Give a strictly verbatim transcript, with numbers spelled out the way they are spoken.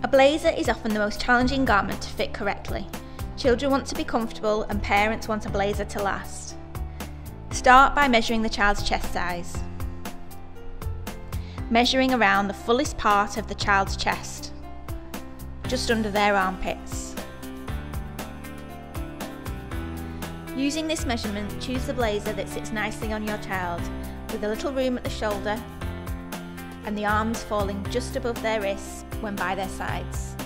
A blazer is often the most challenging garment to fit correctly. Children want to be comfortable and parents want a blazer to last. Start by measuring the child's chest size. Measuring around the fullest part of the child's chest, just under their armpits. Using this measurement, choose the blazer that sits nicely on your child, with a little room at the shoulder and the arms falling just above their wrists when by their sides.